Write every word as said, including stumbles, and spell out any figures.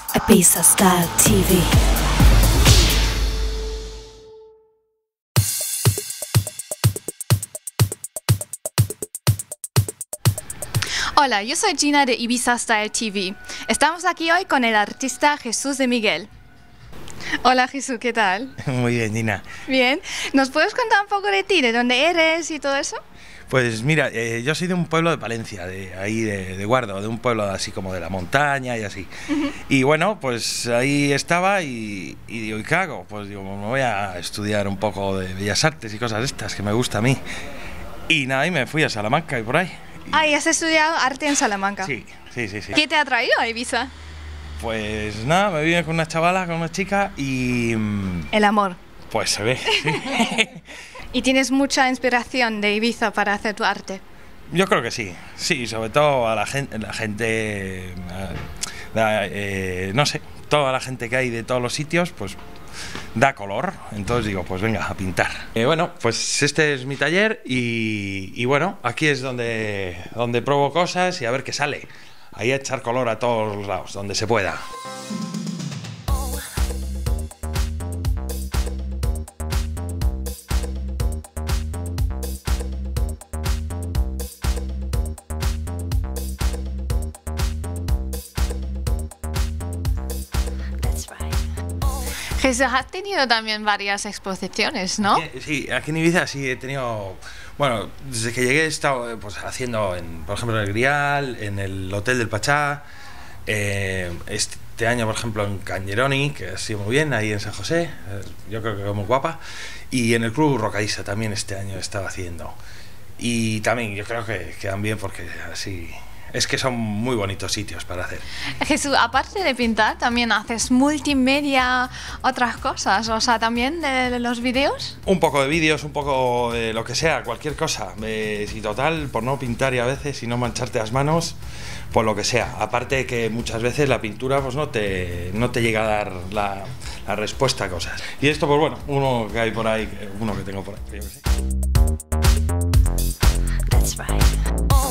Ibiza Style T V. Hola, yo soy Gina de Ibiza Style T V. Estamos aquí hoy con el artista Jesús de Miguel. Hola Jesús, ¿qué tal? Muy bien, Gina. Bien. ¿Nos puedes contar un poco de ti, de dónde eres y todo eso? Pues mira, eh, yo soy de un pueblo de Palencia, de ahí de, de Guardo, de un pueblo así como de la montaña y así. Uh-huh. Y bueno, pues ahí estaba y, y digo, ¿y qué hago? Pues digo, me voy a estudiar un poco de Bellas Artes y cosas estas que me gusta a mí. Y nada, y me fui a Salamanca y por ahí. Y... Ah, ¿y has estudiado arte en Salamanca? Sí, sí, sí, sí. ¿Qué te ha traído a Ibiza? Pues nada, me vine con una chavala, con una chica y... El amor. Pues se ve, sí. ¿Y tienes mucha inspiración de Ibiza para hacer tu arte? Yo creo que sí, sí, sobre todo a la gente, la gente la, eh, no sé, toda la gente que hay de todos los sitios, pues da color, entonces digo, pues venga, a pintar. Eh, bueno, pues este es mi taller y, y bueno, aquí es donde, donde pruebo cosas y a ver qué sale. Ahí a echar color a todos los lados, donde se pueda. Jesús, has tenido también varias exposiciones, ¿no? Sí, aquí en Ibiza sí he tenido... Bueno, desde que llegué he estado pues, haciendo, en, por ejemplo, en el Grial, en el Hotel del Pachá, eh, este año, por ejemplo, en Cangeroni, que ha sido muy bien, ahí en San José, yo creo que quedó muy guapa, y en el Club Rocaísa también este año he estado haciendo. Y también yo creo que quedan bien porque así... Es que son muy bonitos sitios para hacer. Jesús, aparte de pintar, ¿también haces multimedia, otras cosas? O sea, ¿también de los vídeos? Un poco de vídeos, un poco de lo que sea, cualquier cosa. Eh, si total, por no pintar y a veces y no mancharte las manos, pues lo que sea. Aparte que muchas veces la pintura pues no te, no te llega a dar la, la respuesta a cosas. Y esto, pues bueno, uno que hay por ahí, uno que tengo por ahí. Yo que sé. That's right.